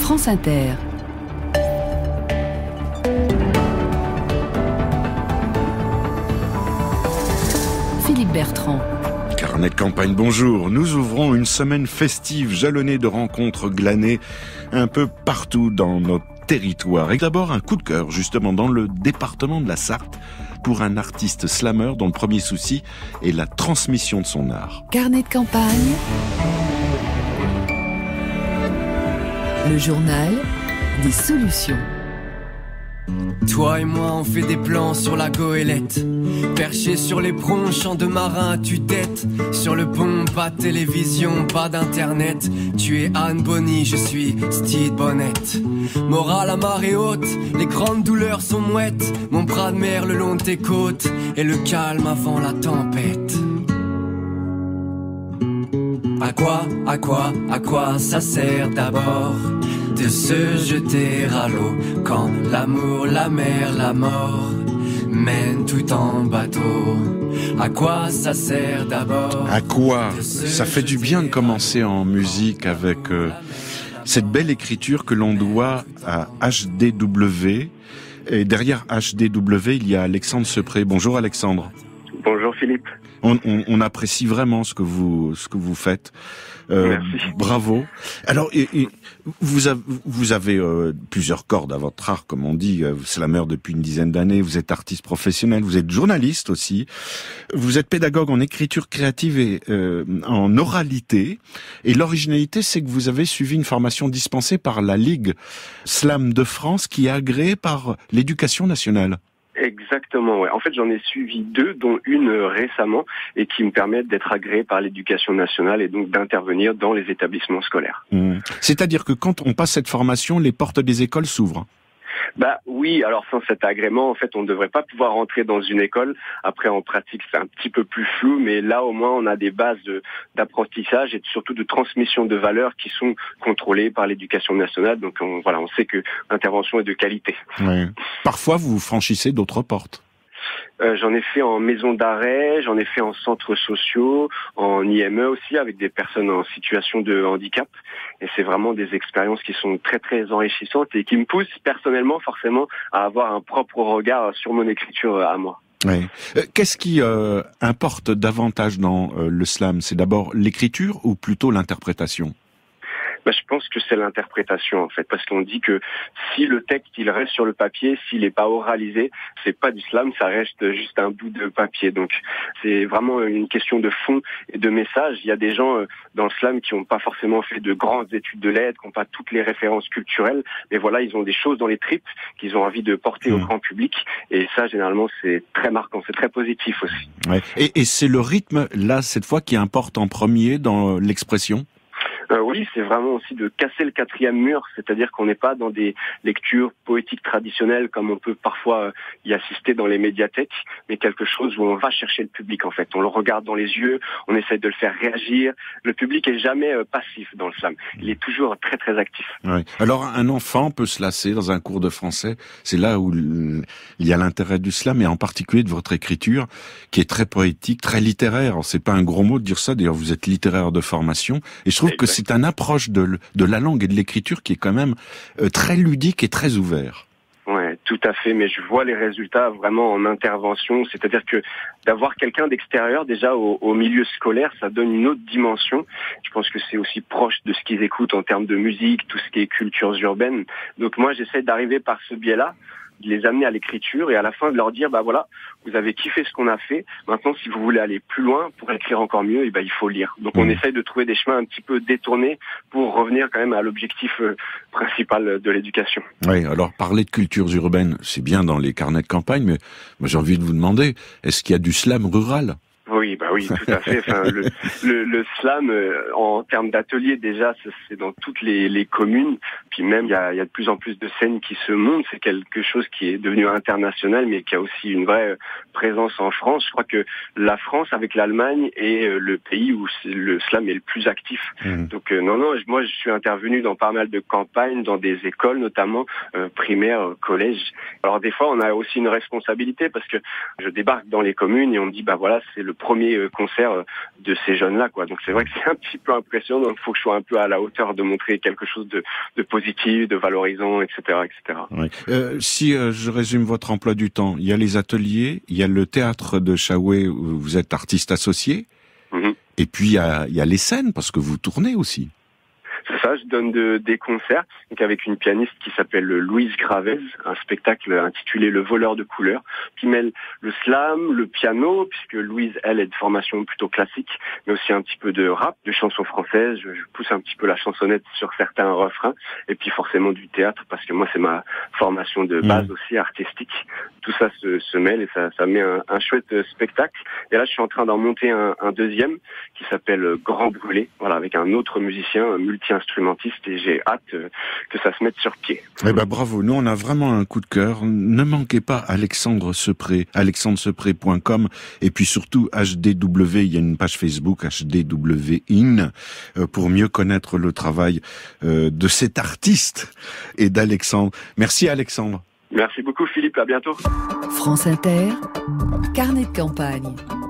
France Inter. Philippe Bertrand. Carnet de campagne, bonjour. Nous ouvrons une semaine festive jalonnée de rencontres glanées un peu partout dans notre territoire. Et d'abord un coup de cœur justement dans le département de la Sarthe pour un artiste slameur dont le premier souci est la transmission de son art. Carnet de campagne. Le journal des solutions. Toi et moi on fait des plans sur la goélette, perché sur les prongs, champs de marin à tue-tête. Sur le pont, pas de télévision, pas d'internet. Tu es Anne Bonny, je suis Steve Bonnet. Morale à marée haute, les grandes douleurs sont mouettes. Mon bras de mer le long de tes côtes, et le calme avant la tempête. À quoi ça sert d'abord de se jeter à l'eau quand l'amour, la mer, la mort mènent tout en bateau? À quoi ça sert d'abord? À quoi? Ça fait du bien de commencer en musique avec cette belle écriture que l'on doit à HDW. Et derrière HDW, il y a Alexandre Sepré. Bonjour Alexandre. Bonjour Philippe. On apprécie vraiment ce que vous faites. Merci. Bravo. Alors, vous avez plusieurs cordes à votre arc, comme on dit, slammer depuis une dizaine d'années. Vous êtes artiste professionnel, vous êtes journaliste aussi. Vous êtes pédagogue en écriture créative et en oralité. Et l'originalité, c'est que vous avez suivi une formation dispensée par la Ligue Slam de France, qui est agréée par l'Éducation nationale. Exactement, ouais. En fait, j'en ai suivi 2, dont une récemment, et qui me permettent d'être agréé par l'Éducation nationale et donc d'intervenir dans les établissements scolaires. C'est-à-dire que quand on passe cette formation, les portes des écoles s'ouvrent? Bah oui, alors sans cet agrément, en fait, on ne devrait pas pouvoir rentrer dans une école. Après, en pratique, c'est un petit peu plus flou, mais là, au moins, on a des bases d'apprentissage et surtout de transmission de valeurs qui sont contrôlées par l'Éducation nationale. Donc, on sait que l'intervention est de qualité. Oui. Parfois, vous franchissez d'autres portes. J'en ai fait en maison d'arrêt, j'en ai fait en centres sociaux, en IME aussi, avec des personnes en situation de handicap. Et c'est vraiment des expériences qui sont très très enrichissantes et qui me poussent personnellement forcément à avoir un propre regard sur mon écriture à moi. Oui. Qu'est-ce qui importe davantage dans le slam? C'est d'abord l'écriture ou plutôt l'interprétation? Je pense que c'est l'interprétation en fait, parce qu'on dit que si le texte il reste sur le papier, s'il n'est pas oralisé, c'est pas du slam, ça reste juste un bout de papier. Donc c'est vraiment une question de fond et de message. Il y a des gens dans le slam qui n'ont pas forcément fait de grandes études de lettres, qui n'ont pas toutes les références culturelles, mais voilà, ils ont des choses dans les tripes qu'ils ont envie de porter au grand public. Et ça, généralement, c'est très marquant, c'est très positif aussi. Ouais. Et c'est le rythme là cette fois qui importe en premier dans l'expression? Oui, c'est vraiment aussi de casser le 4e mur, c'est-à-dire qu'on n'est pas dans des lectures poétiques traditionnelles comme on peut parfois y assister dans les médiathèques, mais quelque chose où on va chercher le public en fait. On le regarde dans les yeux, on essaie de le faire réagir. Le public est jamais passif dans le slam, il est toujours très très actif. Ouais. Alors un enfant peut se lasser dans un cours de français, c'est là où il y a l'intérêt du slam et en particulier de votre écriture qui est très poétique, très littéraire. Alors, c'est pas un gros mot de dire ça, d'ailleurs vous êtes littéraire de formation et je trouve que c'est une approche de la langue et de l'écriture qui est quand même très ludique et très ouvert. Ouais, tout à fait, mais je vois les résultats vraiment en intervention, c'est-à-dire que d'avoir quelqu'un d'extérieur déjà au milieu scolaire, ça donne une autre dimension. Je pense que c'est aussi proche de ce qu'ils écoutent en termes de musique, tout ce qui est cultures urbaines. Donc moi, j'essaie d'arriver par ce biais-là, de les amener à l'écriture et à la fin de leur dire voilà, vous avez kiffé ce qu'on a fait, maintenant si vous voulez aller plus loin pour écrire encore mieux, il faut lire. Donc on essaye de trouver des chemins un petit peu détournés pour revenir quand même à l'objectif principal de l'éducation. Oui, alors parler de cultures urbaines, c'est bien dans les carnets de campagne, mais moi j'ai envie de vous demander, est-ce qu'il y a du slam rural? Oui, tout à fait. Enfin, le slam, en termes d'ateliers, déjà, c'est dans toutes les communes. Puis même, il y a de plus en plus de scènes qui se montent. C'est quelque chose qui est devenu international, mais qui a aussi une vraie présence en France. Je crois que la France, avec l'Allemagne, est le pays où le slam est le plus actif. Donc, moi, je suis intervenu dans pas mal de campagnes, dans des écoles, notamment primaires, collèges. Alors, des fois, on a aussi une responsabilité parce que je débarque dans les communes et on me dit, voilà, c'est le premiers concerts de ces jeunes-là, quoi. Donc c'est vrai que c'est un petit peu impressionnant. Donc il faut que je sois un peu à la hauteur de montrer quelque chose de positif, de valorisant, etc., etc. Oui. Si je résume votre emploi du temps, il y a les ateliers, il y a le théâtre de Chaoué où vous êtes artiste associé, et puis il y a les scènes parce que vous tournez aussi. C'est ça, je donne des concerts donc avec une pianiste qui s'appelle Louise Gravez, un spectacle intitulé Le voleur de couleurs, qui mêle le slam, le piano, puisque Louise, elle, est de formation plutôt classique, mais aussi un petit peu de rap, de chansons françaises, je pousse un petit peu la chansonnette sur certains refrains, et puis forcément du théâtre, parce que moi c'est ma formation de base aussi artistique. Tout ça se mêle et ça met un chouette spectacle. Et là je suis en train d'en monter un deuxième qui s'appelle Grand Brûlé, voilà, avec un autre musicien, un multi-instrumentiste, et j'ai hâte que ça se mette sur pied. Eh ben bravo, nous on a vraiment un coup de cœur. Ne manquez pas Alexandre Sepré, alexandresepré.com, et puis surtout HDW, il y a une page Facebook HDWin pour mieux connaître le travail de cet artiste et d'Alexandre. Merci Alexandre. Merci beaucoup Philippe, à bientôt. France Inter, carnet de campagne.